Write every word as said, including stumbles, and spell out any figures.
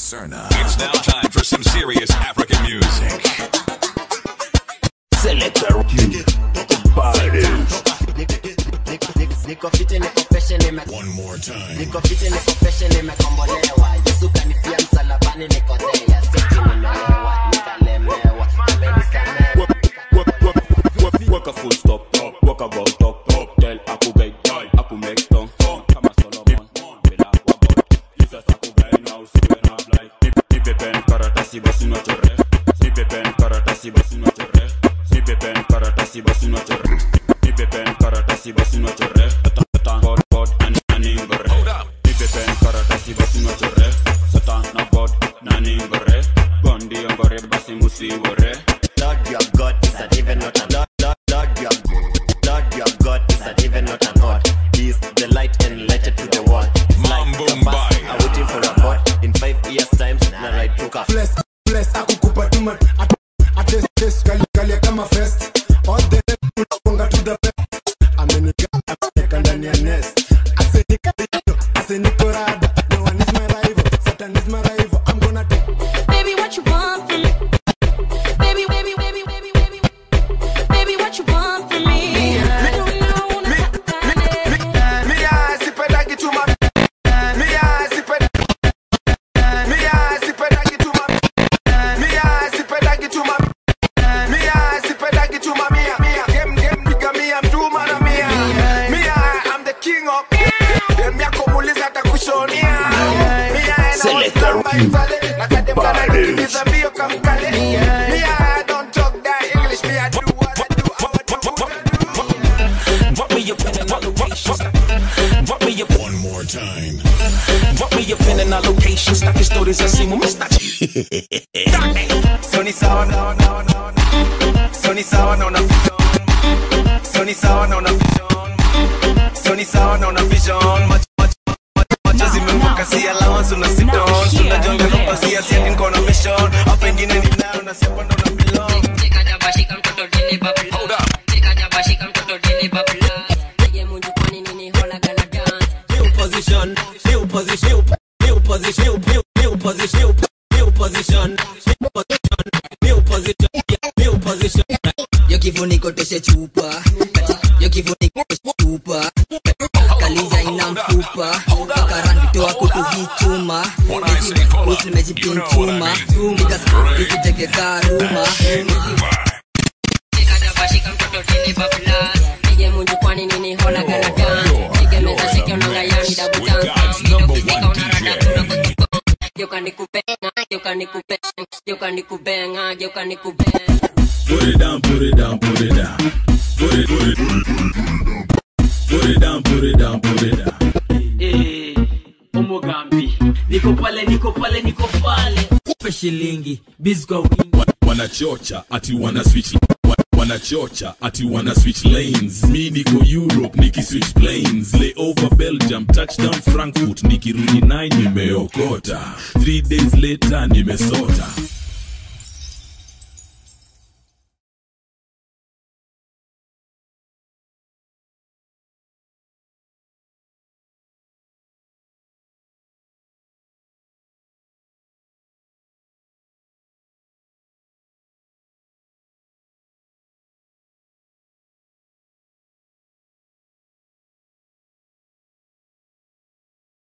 Cerna. It's now time for some serious African music. Selector One more time. Niko fiti niko fashion nimekombolewa. Yesu kanifia msalabani niko there. Seti nimelewa, nikalemewa. Amenisamewa. Work a full stop, work a go top, tell aku guy, aku make stone, kama Solomon, bela wagot, Jesus aku guy now, so we not like, snipe pen karata si basi no chore, snipe pen karata si basi no chore, snipe pen karata si basi no chore, snipe pen karata si basi no chore, Satan God God and ningore, snipe pen karata si basi no chore, Satan na God na ningore, gondi ngore basi musiwore. Lord your God is not even not a Lord, Lord, Lord your Lord your God is not even not a God. He is the light and lighted to the world. It's like a bus, I'm waiting for a boat. In five years times, na ride took a bless, bless, aku kupa tuma Atest, test, kali, kali kama fest. All the way, punga to the best. Amenika, amenika ndani ya nest. Asenika, asenika rada. No one is my rival, Satan is my rival. I'm gonna take. Baby, what you want from me? Baby, baby, baby, baby, baby, baby, what you want from me? I don't know, wanna talk about it. Me I sip it, I get to my. Me I sip it. Me I sip it, I get to my. Me I sip it, I get to my. Me I sip it, I get to my. Me I, me I, them, them, nigga, me I'm too man, me I, me I, I'm the king of. Them ya kumuliza takushonia. Me I, Selector Me I don't talk that English. Me I do what I do, how I do, what I do. Drop me up in an allocation. Drop me up One more time. Drop me up in an allocation. Stack your stories and see what Mister Sunny sour, no, no, no, no. Sunny sour, no, no, vision. Sunny sour, no, no, vision. Sunny sour, no, no, vision. Much, much, much, much as even fuck, I see allowance on the sit down. Soon as jungle up, I see a setting corner mission. Up and in and down, I see one on the belong. Hold up. New position, new position, new position, new new position, new position, new position, new position, new position. Yo kifuniko toshe chupa, yo kifuniko toshe chupa, kalija ina mfupa, karani toa kutu hichuma, usi mejipin chuma, nikas isiteke karuma. Bashika mtoto dini babla, nige munju kwani nini hola gala dance, nige meza shake unanga yani double dance, nige kizika unarada tunakutuko, yo kanikubenga, yo kanikubenga, yo kanikubenga, yo kanikubenga. Put it down, put it down, put it down, put it, put it, put it down, put it down, put it down. Eh, Omogambi, niko pale, niko pale, niko pale. Kupe shilingi, bizgo wingi. Wanachocha ati wana switch, wanachocha ati wana switch lanes. Mi niko Europe niki switch planes. Lay over Belgium, touchdown Frankfurt, nikirudi nine nimeokota. Three days later nimesota.